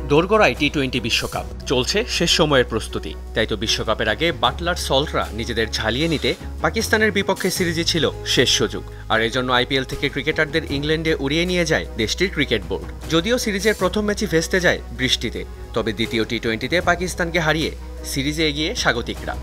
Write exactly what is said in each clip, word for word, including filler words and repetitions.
দোরগোড়ায় T twenty বিশ্বকাপ চলছে শেষ সময়ের প্রস্তুতি। তাই তো বিশ্বকাপের আগে বাটলার সল্টরা নিজেদের ঝালিয়ে নিতে পাকিস্তানের বিপক্ষে সিরিজে ছিল শেষ সুযোগ। আর এজন্য আইপিএল থেকে ক্রিকেটারদের ইংল্যান্ডে উড়িয়ে নিয়ে যায় দেশটির ক্রিকেট বোর্ড। যদিও সিরিজের প্রথম ম্যাচই ভেস্তে যায় বৃষ্টিতে, তবে দ্বিতীয় টি টোয়েন্টিতে পাকিস্তানকে হারিয়ে সিরিজে এগিয়ে স্বাগতিকরা।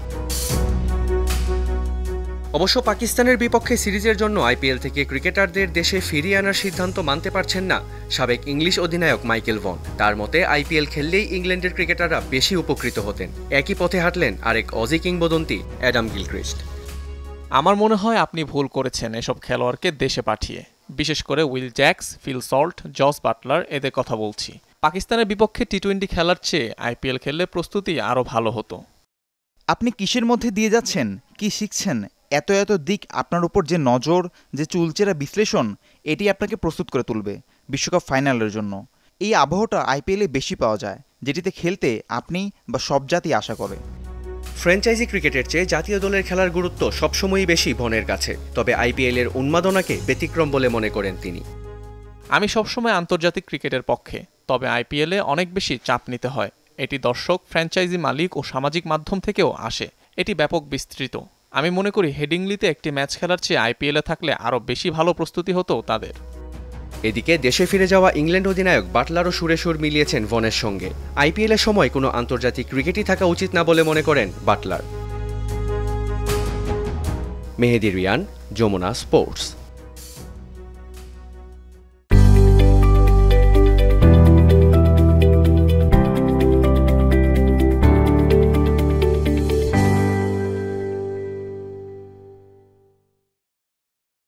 অবশ্য পাকিস্তানের বিপক্ষে সিরিজের জন্য আইপিএল থেকে ক্রিকেটারদের দেশে ফিরিয়ে আনার সিদ্ধান্ত মানতে পারছেন না সাবেক ইংলিশ অধিনায়ক মাইকেল ভন। তার মতে আইপিএল খেললেই ইংল্যান্ডের ক্রিকেটাররা বেশি উপকৃত হতেন। একই পথে হাঁটলেন আরেক অজি কিংবদন্তি অ্যাডাম গিলক্রিস্ট। আমার মনে হয় আপনি ভুল করেছেন এসব খেলোয়াড়কে দেশে পাঠিয়ে, বিশেষ করে Will Jacks, Phil Salt, Jos Buttler, এদের কথা বলছি। পাকিস্তানের বিপক্ষে টি টোয়েন্টি খেলার চেয়ে আইপিএল খেললে প্রস্তুতি আরও ভালো হতো। আপনি কিসের মধ্যে দিয়ে যাচ্ছেন, কি শিখছেন? এত এত দিক আপনার উপর যে নজর, যে চুলচেরা বিশ্লেষণ, এটি আপনাকে প্রস্তুত করে তুলবে বিশ্বকাপ ফাইনালের জন্য। এই আবহটা আইপিএলে বেশি পাওয়া যায়, যেটিতে খেলতে আপনি বা সব জাতি আশা করে। ফ্র্যাঞ্চাইজি ক্রিকেটের চেয়ে জাতীয় দলের খেলার গুরুত্ব সবসময়ই বেশি ভনের কাছে, তবে আইপিএলের উন্মাদনাকে ব্যতিক্রম বলে মনে করেন তিনি। আমি সবসময় আন্তর্জাতিক ক্রিকেটের পক্ষে, তবে আইপিএলে অনেক বেশি চাপ নিতে হয়। এটি দর্শক, ফ্র্যাঞ্চাইজি মালিক ও সামাজিক মাধ্যম থেকেও আসে। এটি ব্যাপক বিস্তৃত। আমি মনে করি হেডিংলিতে একটি ম্যাচ খেলার চেয়ে আইপিএলে থাকলে আরও বেশি ভালো প্রস্তুতি হতো তাদের। এদিকে দেশে ফিরে যাওয়া ইংল্যান্ড অধিনায়ক বাটলারও সুরে সুর মিলিয়েছেন ভনের সঙ্গে। আইপিএলের সময় কোনো আন্তর্জাতিক ক্রিকেটই থাকা উচিত না বলে মনে করেন বাটলার। মেহেদী রিয়ান, যমুনা স্পোর্টস।